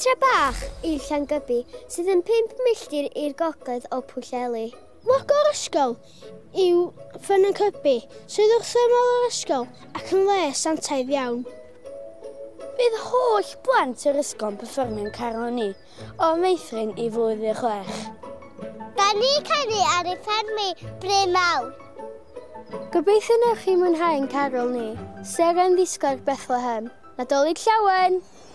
Pentre bach i Llangybi sydd yn 5 milltir i'r gogledd o Pwllheli. Logo o'r ysgol yw Ffynoncybi sydd wrth ymyl yr ysgol ac yn le santaidd iawn. Bydd holl blant yr ysgol yn perfformio'n carol ni o Meithrin i flwyddyn 6. Da ni canu ar ei ffermi Bryn Mawr. Gobeithio newch chi mwynhau'n carol ni, Seren Ddisglair Bethlehem, Nadolig Llawen!